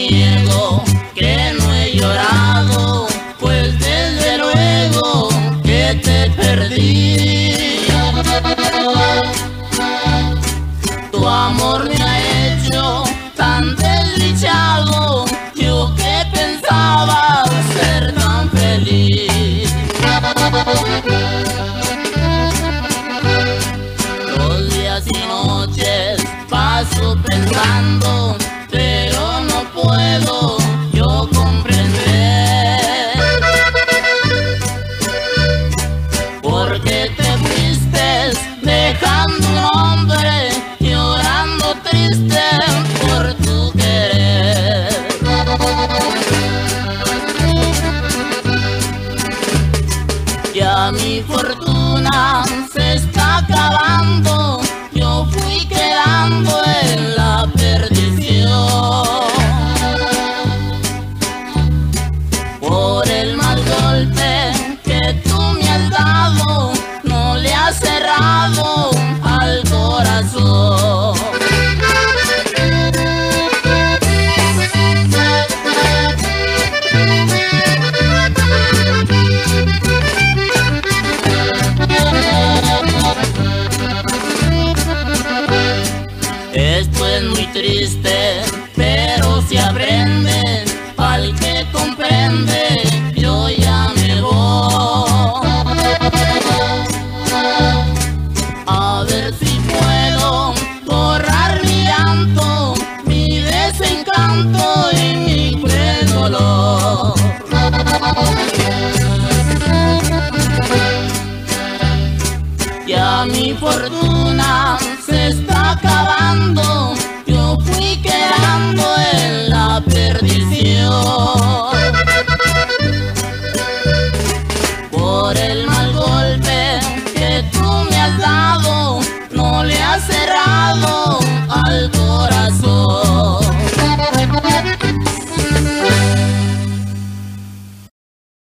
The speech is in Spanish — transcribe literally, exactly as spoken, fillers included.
niego que no he llorado, pues desde luego que te perdí. Tu amor me ha hecho tan desdichado, yo que pensaba ser tan feliz. Los días y noches paso pensando, pero no puedo yo comprender por qué te fuiste dejando un hombre llorando triste por tu querer. Ya mi fortuna se está acabando, yo fui quedando en la perdición. Por el mal golpe que tú me has dado, no le has cerrado al corazón. Esto es muy triste, pero se aprende, al que comprende, yo ya me voy. A ver si puedo borrar mi llanto, mi desencanto y mi cruel dolor. Ya mi fortuna se está acabando, yo fui quedando en la pérdida.